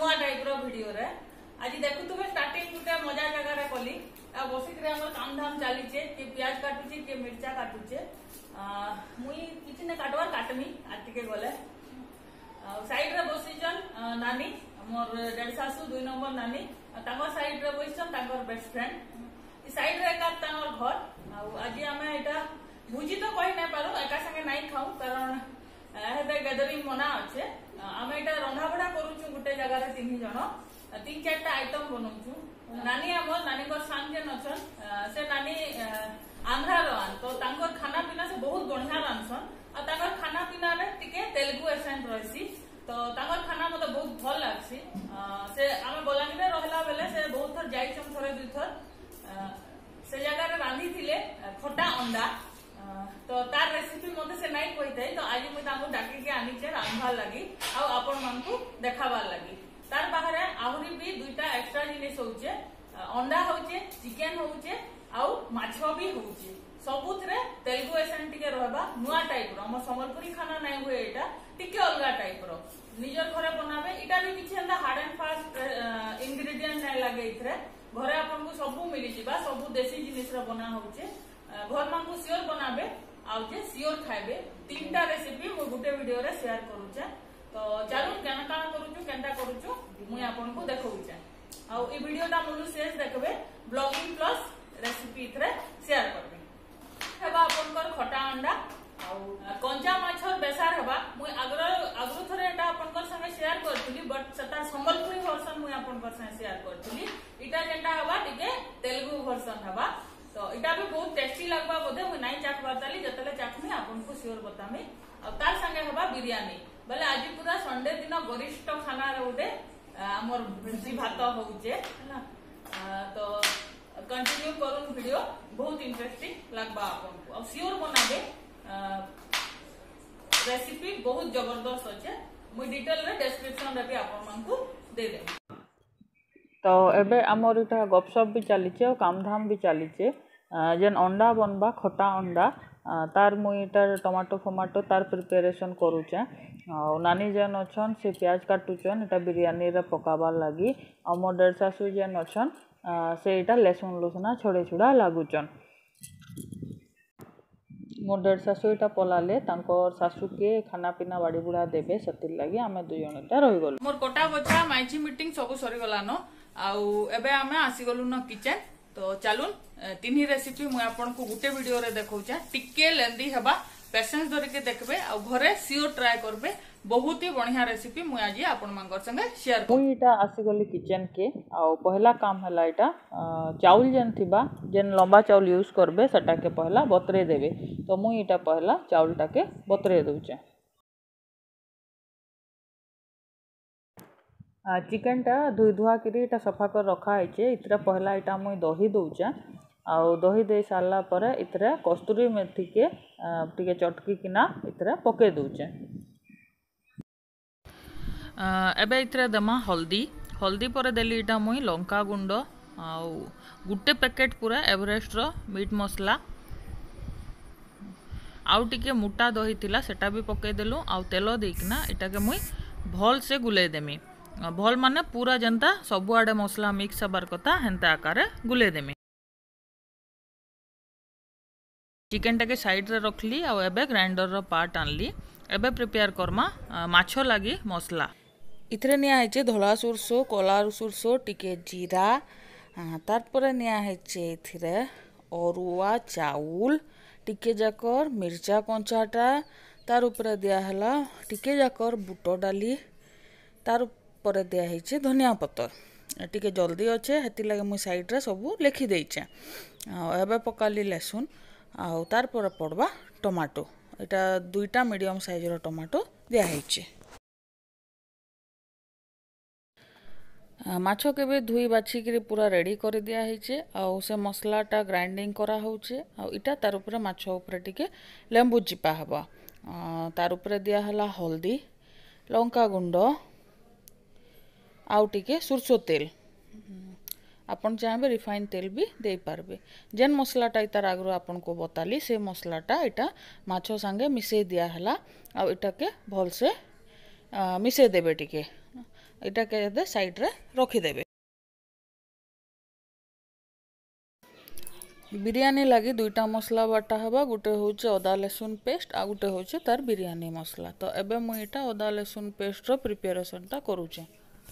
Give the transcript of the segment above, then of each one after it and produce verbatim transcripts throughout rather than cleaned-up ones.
नुआ टाइप रो वीडियो रे आज देखु तुमे स्टार्टिंग गुटे मजा जगह रे कली आ बसिक रे हमर काम धाम चली छे के प्याज काटुचे के मिर्चा काटुचे मुई किछि ने काटवार काटमी आटिके गले साइड रे बसिजन नानी मोर डेढ़ सासू दुई नंबर नानी तांगर साइड रे बसिजन तांगर बेस्ट फ्रेंड ई साइड रे का तांगर घर आ आज हमें एटा भुजी तो कहि नै पारो एका संगे नै खाऊ कारण हेते गैदरिंग मना अच्छे आम एटा रंधा बड़ा करूछु गुटे जगह रे तीन जण तीन चारटा आइटम बनाउछु नानी हमर नानी को सांग जेन अछन से नानी आंध्रा रवान तो तांकर खाना पीना से बहुत बढ़िया रांधसन आ तांकर खाना पीना रे टिके तेलुगु एसेंट रहसी तो तांकर खाना मते बहुत भल लागसी से आमे बलांगीर रहला बेले से बहुत थर जाइछम थरे दुई थर से जगह रे रांधी थिले खटा अंडा तो तार रेसिपी मते से नाइ कहितै तो आज मुई तांको डाकी के आनी छे रांधबार लागि आ आपन मानकु देखाबार लागि तार बाहरे आहुरी भी दुईटा एक्स्ट्रा जिनिस होउचे अंडा होउचे चिकन होउचे आ माछो भी होउचे सबुथरे तेलुगु एसेंट टिके रहबा नुआ टाइप रो हम संबलपुरी खाना नै हुए एटा टिके अलगा टाइप रो निजर घरे बनाबे इटा भी किछि अंदा हार्ड एंड फास्ट इंग्रेडिएंट नै लागे इथरे घरे आपन को सबु मिलि जिबा सबु देसी जिनिस रो बना होउचे घर मान को सियोर बनाबे आउ जे सियोर खाइबे तीनटा रेसिपी मु गुटे वीडियो रे शेयर करूचे तो चलो केना काना करूछु केनटा करूछु मु आपन को देखौचे आउ ई वीडियोटा मुलु शेष देखबे ब्लॉगिंग प्लस रेसिपी इथरे शेयर करबे हेबा आपन कर खटा अंडा आउ कंचा माछर बेसार हेबा मु अग्र अग्र थरे एटा आपन कर संगे शेयर करथुली बट सता संबलपुरी वर्जन मु आपन कर संगे शेयर करथुली इटा जेंटा हेबा टिके तेलुगु वर्जन हेबा तो इटा भी बहुत टेस्टी लगबा बोधे मु नाइ चाख बाताली जतले चाखमी आपन को श्योर बतामी आ तार संगे हेबा बिरयानी बोले आज पूरा संडे दिन गरिष्ठ खाना रे उडे हमर भुजी भात होउचे ना तो कंटिन्यू करून वीडियो बहुत इंटरेस्टिंग लगबा आपन को आ श्योर बनाबे रेसिपी बहुत जबरदस्त होचे मु डिटेल रे डिस्क्रिप्शन रे भी आपन मन को दे दे तो एबे आमर इटा गपसप भी चलीचे और कामधाम भी चलीचे जेन अंडा बनबा खटा अंडा तार मुई इटार टमाटो फमाटो तार प्रिपरेशन करूचे और नानी जेन अछन से प्याज काटुचन इटा बिरयानी रे पकाबार लागि और मोर डेढ़ सासू जेन अछन से इटा लहसुन लुसना छोड़े छुड़ा लागुचन मोर डेढ़ सासू इटा पलाले तांकर सासू के खाना पीना बाड़ी बुढ़ा देबे सतिर लागि आमे दुई जण इटा रहि गलो मोर कोटा बचा माइची मीटिंग सब सरी गलानो आउ एबे आमे आसी गलु न किचन तो चलुन तीन रेसिपी मु आपन को गुटे वीडियो रे देखौचा टिके लेंदी हेबा पेशेंस धरि के देखबे आ घरे सियोर ट्राई करबे बहुत ही बढ़िया रेसिपी मु आज आपन मांगर संगे शेयर मु इटा आसी गली किचन के आ पहला काम हला इटा चाउल जेन थिबा जेन लंबा चाउल यूज करबे सटा के पहला बतरे देबे तो मु इटा पहला चाउलटा के बतरे दउचे चिकन टा धुई धुआ करी इटा सफा कर रखा है इतरा पहला इटा मुई दही दउचे आ दही दे सारला पर इतरा कस्तूरी मेथी के टिके चटकी किना इतरा पके दउचे एबे इतरा दमा हल्दी हल्दी पर देली इटा मुई लंका गुंड आ गुटे पैकेट पूरा एवरेस्ट रो मीट मसला आउ टिके मोटा दही थिला सेटा भी पके देलु आ तेल देकिना इटा के मुई भल से गुले देमी भल माने पूरा जनता सबु आडे मसला मिक्स हबार कथा हेंता आकारे गुले देमी चिकन टाके साइड रे रखली आ एबे ग्राइंडर रो पार्ट आनली एबे प्रिपेयर करमा माछो लागी मसला इथरे निया हेचे धोला सुरसो कोला सुरसो टिके जीरा तार परे निया हेचे इथरे अरुआ चाउल टिके जाकर मिर्चा कंचाटा तार ऊपर दिया हला टिके जाकर बुट डाली तार ऊपर दिया हेचे धनिया पत्तर टिके जल्दी अच्छे हेती लगे मुई साइड रे सब लिखि देइचे एबे पकाली लहसुन आ तार पर पड़वा टमाटो एटा दुईटा मीडियम साइज रो टमाटो दिया हेचे माछो के भी धुई बाछी के पूरा रेडी कर दिया हेचे आ से मसलाटा ग्राइंडिंग करा होचे आ इटा तार ऊपर माछो ऊपर टिके लेंबू चिपा हबा तार ऊपर दिया हला हल्दी लंका गुंड आउ टिके सुरसो तेल आपन चाहे रिफाइन तेल भी दे पारबे जेन मसलाटा तार आगु आपन को बताली से मसलाटा इटा माछो संगे मिसे दिया हला आ इटा के भल से मिसे देबे टिके इटा के साइड रे रखिदेबे। बिरयानी लगी दुईटा मसला बाटा हवा, गोटे हूँ अदा लसुन पेस्ट आ गोटे हूँ तार बिरयानी मसला। तो एबे मुई इटा अदा लसुन पेस्ट रो प्रिपरेशन टा करूचे।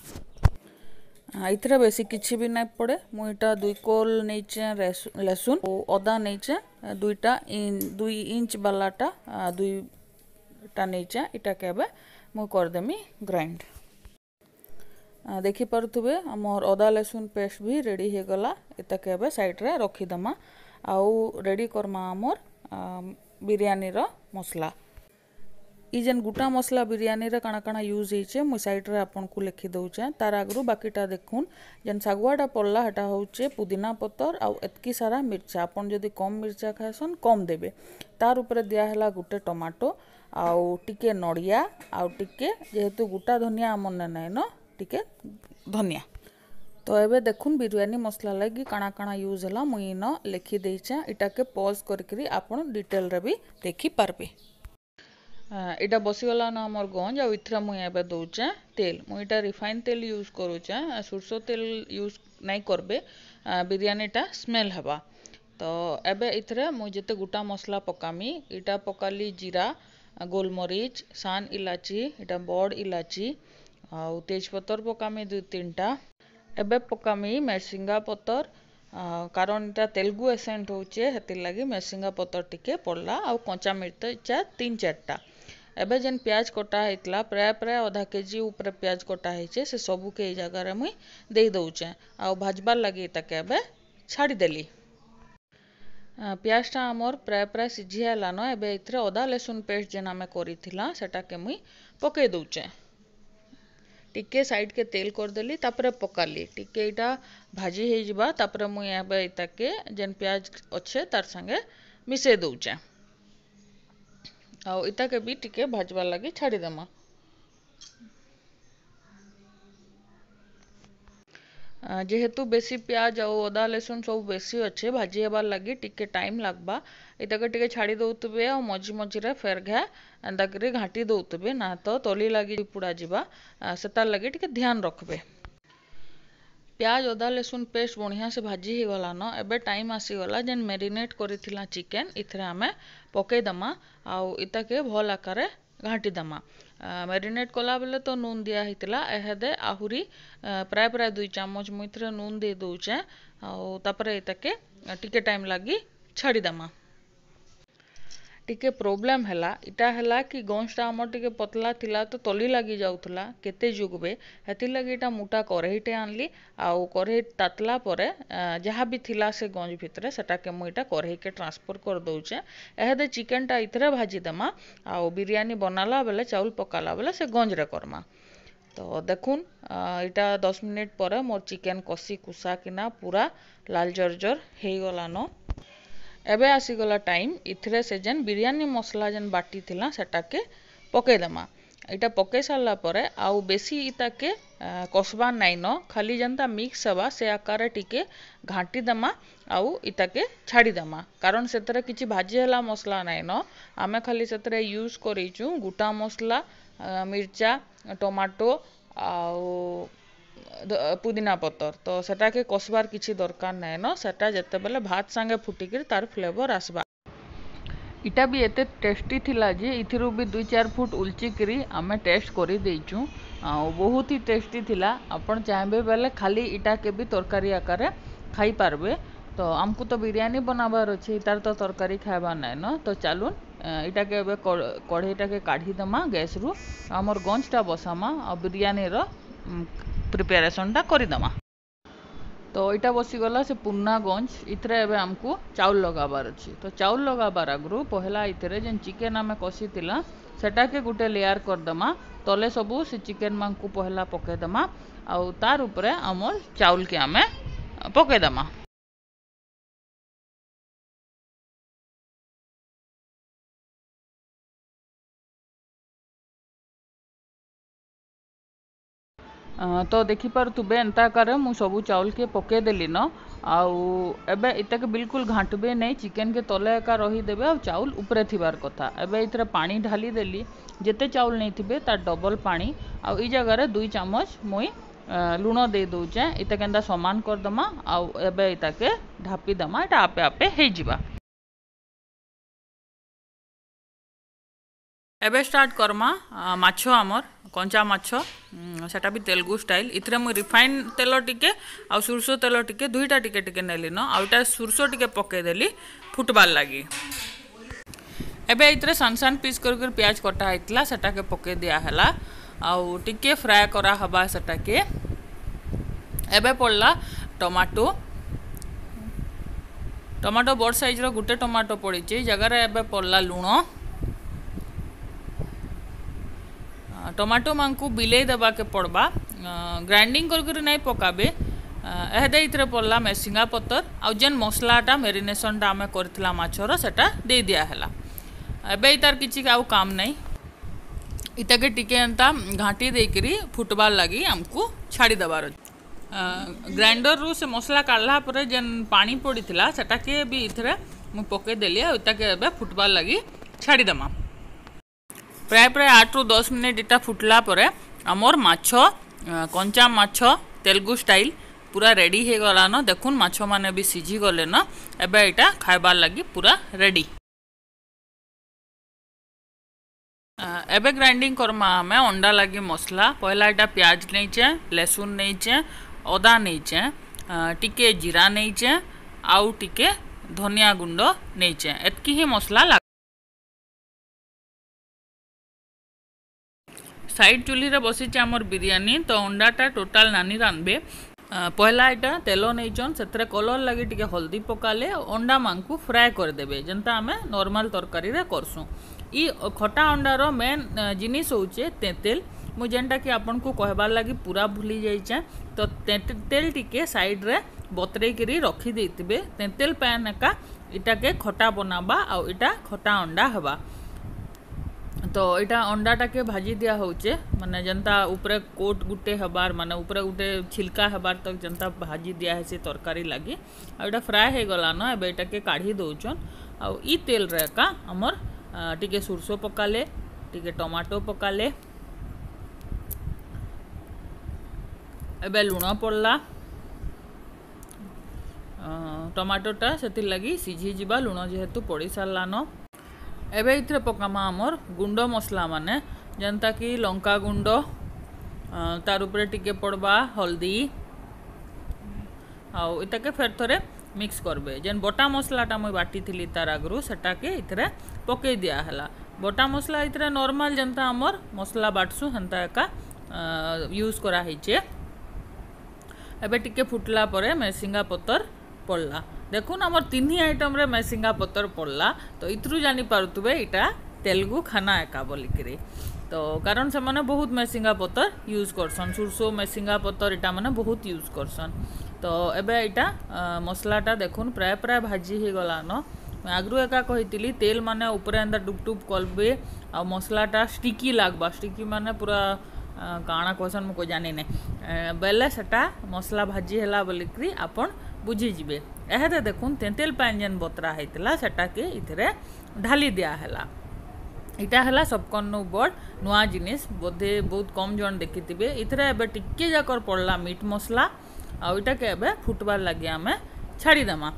इथरे बेसी किछि भी नहीं पड़े। मुई इटा दुई कोल नहींचे लसुन और अदा नहींचे दुईटा दुई इंच वालाटा दुईटा नहींचे। इटा के एबे मुई करदेमी ग्राइंड। देखी पारुथुबे आमर अदा लसुन पेस्ट भी रेडी हो गला। इता के एबे साइड रे रखीदमा आउ रेडी करमा आमर बिरयानी रो मसला। ई जेन गुटा मसला बिरयानी रे काना काना यूज होइचे मुई साइड रे आपन को लिखि दउचे। तार आगरु बाकीटा देखुन जेन सागुआटा पड़ला हटा होचे पुदीना पतर आउ एतकी सारा मिर्चा। आपन जदि कम मिर्चा खाएसन कम देबे। तार ऊपर दिया हला गुटे टमाटो आउ टिके नड़िया आउ टिके जेहेतु गुटा धनिया आमन ने नै न टिके धनिया। तो एबे देखुन बिरयानी मसला लगी काना काना यूज हला मुई न लिखि देइचे। इटा के पॉज करकरी आपन डिटेल रे भी देखि पारबे। इटा बसीगला न आमर गंज आउ इथरा मुई एबे दउचे तेल। मुई इटा रिफाइन तेल यूज करूचे, सरसो तेल यूज नहीं करबे बिरयानीटा स्मेल हवा। तो एबे इथरे मुई जेते गुटा मसला पकामी इटा पकाली जीरा गोलमरीच सान इलाची इटा बड़ इलाची आउ तेजपतर पकामी दुई तीनटा। एबे पकामी मेरसिंगा पतर कारण इटा तेलुगु एसेंट होचे हेतिर लगी मेरसिंगा पतर टिके पड़ला आउ कंचा मिर्चा तीन चारटा। एबे जेन प्याज कटा हेतला प्राय प्राय आधा केजी ऊपर प्याज कटा हेचे से सबू के जगह रे मुई दे दउचे आउ भाजबार लगी ताके एबे छाड़ी देली। प्याजटा आमर प्राय प्राय सिझी आला न एबे इथरे अदा लसुन पेस्ट जेन आमे करिथिला सेटा के मुई पके दउचे। टिके साइड के तेल कर देली तापरे पकाली टिके इटा भाजी हे जिबा तापरे मुई एबे इताके जेन प्याज अच्छे तार संगे मिसे दउचे आउ इता के भी टिके भाजबार लगी छाड़ी देमा। जेहेतु बेसी प्याज और अदा लसुन सब बेसी अच्छे भाजी हेबार लगी टिके टाइम लागबा। इताके टिके छाड़ी दउतबे और मझी मझी रे फेर घे एंदा करी घाटी दउतबे ना तो तली लगी पुड़ा जिबा सेतार लगी टिके ध्यान रखबे। प्याज अदा लसुन पेस्ट बढ़िया से भाजी ही गला न एबे टाइम आसी गला जेन मैरिनेट करिथिला चिकन इथरे आमे पके दमा आउ इताके भल आकारे घाटी दमा। मैरिनेट कला बेले तो नून दिया हितला एहेदे आहुरी प्राय प्राय दुई चामच मुई इथरे नून दे दउचे आउ तापरे इताके टिके टाइम लगी छाड़ी दमा। टिके प्रोब्लेम हैला इटा हैला कि गंजटा आमर टिके पतला थिला तो तली लगी जाउथला केते जुगबे हेतिर लगी इटा मोटा करेईटे आनली आउ करेई तातला परे जहाँ भी थिला से गंज भितरे सेटा के मुई इटा करेई के ट्रांसफर कर दउचे। एहेदे चिकनटा इथरे भाजी दमा आउ बिरयानी बनाला बेले चाउल पकाला बेले से गंज रे करमा। तो देखुन इटा दस मिनिट पर मोर चिकन कसी कुसा किना पूरा लाल जर्जर हे गला न। एबे आसीगला टाइम इथरे से जेन बिरयानी मसला जेन बाटी थिला सेटा के पके दमा। इटा पके सारला परे आउ बेसी इताके कसबा नाई न खाली जनता मिक्स हवा से आकार टिके घाटी दमा आउ इताके छाड़ी दमा कारण सेतरे किछि भाजी हला मसला नाई न आमे खाली सेतरे यूज करिचु गुटा मसला मिर्चा टमाटो आउ पुदीना पतर तो सेटा के कसबार किछि दरकार नाई न सेटा जेते बेले भात संगे फुटिकिर तार फ्लेवर आसबा। इटा भी एते टेस्टी थिला जे इथिरु भी दुई चार फुट उलचिकरी आमे टेस्ट करी देइचु आउ बहुत ही टेस्टी थिला। आपण चाहबे बेले खाली इटा के भी तरकारी आकारे खाई पारबे। तो आमको तो बिरयानी बनाबार अछि तार तो तरकारी खाइबा नाई न तो चालुन इटा के एबे कढ़ईटा के काढ़ी दमा गैस रु हमर गंजटा बसामा आ बिरयानी रो प्रिपरेशनटा करी दमा। तो इटा बसी गला से पुन्ना गंज इथरे एबे हमको चाउल लगाबार अछि। तो चाउल लगाबार आगरु पहला इथरे जेन चिकन आमे कसी थिला सेटा के गुटे लेयर कर दमा तले सबु से चिकन मांकु पहला पके दमा आउ तार ऊपरे हमर चाउल के आमे पके दमा। तो देखिपे एंता आकार मु सबू चाउल के पकईदेली न आउ एबे इताके बिल्कुल घाटबे नहीं चिकेन के तले एका रहीदेवे आ चाउल उपरे थिबार कथा एबे इतरे पानी ढाली देली जेते चाउल नहीं थिबे तार डबल पानी आ ई जगह दुई चामच मुई लुण दे दौचे इता केंदा समान करदमा आउ एबे इताके ढापी दमा एटा आपे आपे हे जिबा। एबे स्टार्ट करमा माछ आमर कंचा माछ सेटा भी तेलुगु स्टाइल इथरे मु रिफाइन तेल टिके आ सुरसो तेल टिके दुईटा टिके टिके नेली न आउटा सुरसो टिके पके देली फुटबार लागी। एबे इथरे सान सान पीस कर कर प्याज कटा हैतला सेटा के पके दिया हला आउ टिके फ्राई करा हबा सेटा के। एबे पड़ला टमाटो टमाटो बड़ साइज रो गुटे टमाटो पड़ी जगार एबे पड़ला लुण टमाटो मांकु बिले दबा के पड़बा ग्राइंडिंग कर नहीं पकाबे एहदे इतरे पड़ला मेसिंगा पत्तर आउ जेन मसलाटा मेरिनेशनटा आमे करथिला माछर सेटा दे दिया हला। एबे तार किछि आउ काम नहीं इताके टिके एंता घाटी देकरी फुटबार लगी हमको छाड़ी दबार ग्राइंडर रु से मसला काढ़ला परे जेन पानी पड़ीथिला सेटा के भी इथरे मु पके देली आ इताके एबे फुटबार लगी छाड़ी दमा। प्राय प्राय आठ रु दस मिनिट इटा फुटला परे आमर माछ कंचा माछ तेलुगु स्टाइल पूरा रेडी हो गला न देखुन माछ माने भी सिझी गले न एबे इटा खाइबार लगी पूरा रेडी। एबे ग्राइंडिंग करमा हमें अंडा लगी मसला पहला इटा प्याज नहींचे लहसुन नहींचे अदा नहींचे टिके जीरा नहींचे आउ टिके धनिया गुंड नहींचे एतकी ही मसला लग साइड चूल्ही रे बसी आमर बिरयानी तो अंडाटा टोटाल नानी रांधबे पहला इटा तेल नहींचन से कलर लगी टिके हल्दी पकाले अंडा मांकु फ्राए करदेवे जेनता आमे नॉर्मल तरकारी रे करसु। ई खटा अंडार मेन जिनिस होचे तेंतेल मु जेनटा कि आपन को कहबार लगी पूरा भूली जाइछे तो तेंतेल टिके साइड रे बतरे करी रखी देतिबे तेंतेल पैन एका इटा के खटा बनाबा आ इटा खटा अंडा हबा तो इटा अंडाटा के भाजी दिया होचे माने जनता ऊपर कोट गुटे हबार माने ऊपर गुटे छिलका हबार तक जनता भाजी दिया है से तरकारी लगी आ इटा फ्राए हे गला न एबे इटा के काढ़ी दउचन आ ई तेल रे का हमर टिके सुरसो पकाले टिके टमाटो पकाले एबे लुण पड़ला टमाटोटा से लगी सिझी जिबा लुण जेहेतु पड़ी सारला न एबे इथरे पकामा आमर गुंड मसला माने जनता कि लंका गुंड तार उपरे टिके पड़बा हल्दी आउ इताके फेर थरे मिक्स करबे जेन बटा मसलाटा मुई बाटी थिली तार आगरु सेटा के इथरे पके दिया हला बटा मसला इथरे नॉर्मल जनता आमर मसला बाटसु हंता एका यूज करा हिचे। एबे टिके फुटला परे मेसिंगा पत्तर पड़ला देखुन आमर तीन आइटम रे मेसिंगा पत्तर पड़ला तो इतरु जानी पारुतबे इटा तेलुगु खाना एका बोलिकरी तो कारण से माने बहुत मेसिंगा पत्तर यूज करसन सुरसो मेसिंगा पत्तर इटा माने बहुत यूज करसन तो एबे इटा मसलाटा देखुन प्राय प्राय भाजी ही गला न आगरु एका कहितिली तेल माने ऊपर एंदा डुब डुब करबे आ मसलाटा स्टिकी लागबा स्टिकी माने पूरा काଣା कहसन मु को जानि नै बेले सेटा मसला भाजी हैला बोलिकरी आपन बुझी जिबे एहदे देखुन तेंतेल पान जेन बतरा हैतला सेटा के इथरे ढाली दिया हैला इटा हैला सबकन्नु बड़ नुआ जिनिस बोधे बहुत कम जन देखिथिबे इथरे एबे टिक्के जाकर पड़ला मीट मसला आ इटा के एबे फुटबार लागि आमे छाड़ी दमा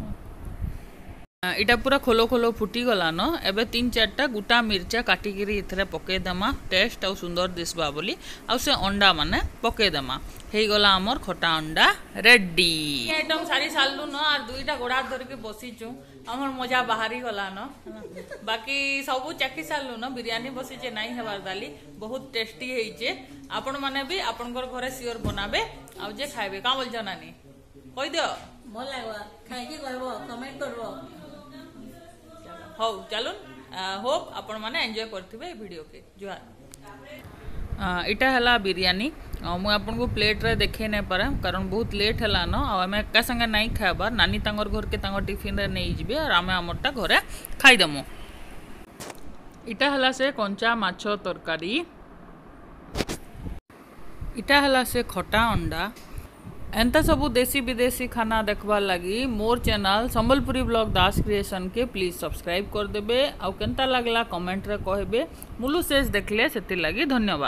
इटा पूरा खोलो खोलो फुटी गला न एबे तीन चारटा गुटा मिर्चा काटिकी इथरे पके दमा टेस्ट आ सुंदर दिसबा बोली आ से अंडा माने पके दमा हे गला हमर खटा अंडा रेडी आइटम सारी साललु न आर दुईटा गोड़ा धर के बसीचु हमर मजा बाहरी गला न बाकी सबु चाखी साललु न बिरयानी बसीचे नाही हेबार दाली बहुत टेस्टी हेइचे आपण माने भी आपनकर घरे सियोर बनाबे आ जे खाइबे का बोल जनानी कहि दियो भल लागबा खाइ के कहबो कमेंट करबो हो चलुन होप आपण माने एंजॉय करथिबे वीडियो के जुहार इटा हला बिरयानी मु आपन को प्लेट रे देखे नै पारे कारण बहुत लेट हला न आ हमें का संगे नहीं खाबार नानी तांगर घर के तांगर टिफिन रे नै जिबे और हमें हमरटा घरे खाइ दमु इटा हला से कंचा माछ तरकारी इटा हला से खटा अंडा। एंता सबू देसी विदेशी खाना देखबार लगी मोर channel Sambalpuri vlog Das creation के प्लीज सब्सक्राइब कर देबे। आउ केंता लागला कमेंट रे कहबे। मुलु शेष देखले सेति लगी धन्यवाद।